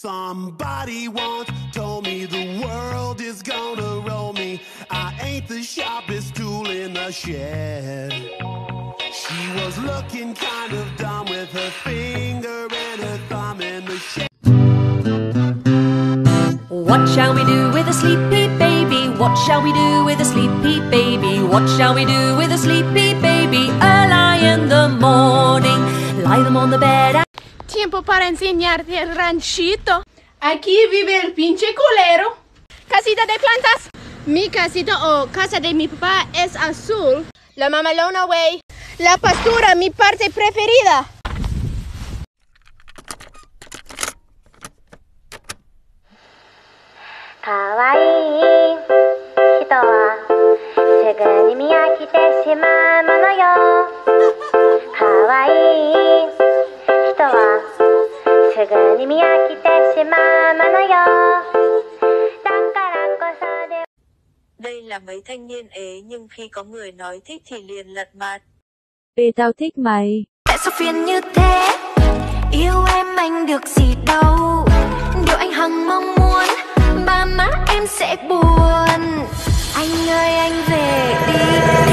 Somebody once told me the world is gonna roll me. I ain't the sharpest tool in the shed. She was looking kind of dumb with her finger and her thumb in the shed. What shall we do with a sleepy baby? What shall we do with a sleepy baby? What shall we do with a sleepy baby? Early in the morning, lie them on the bed. Tiempo para enseñarte el ranchito. Aquí vive el pinche culero. Casita de plantas. Mi casita o casa de mi papá es azul. La mamalona, güey. La pastura, mi parte preferida. Kawaii人はすぐに見飽きてしまうものよ。Kawaii人はすぐに見飽きてしまうものよ。だからこそで。 Đây là mấy thanh niên ế nhưng khi có người nói thích thì liền lật mặt. Ê tao thích mày. Tại sao phiền như thế? Yêu em anh được gì đâu. Điều anh hằng mong muốn ba má em sẽ buồn. Anh ơi anh về đi.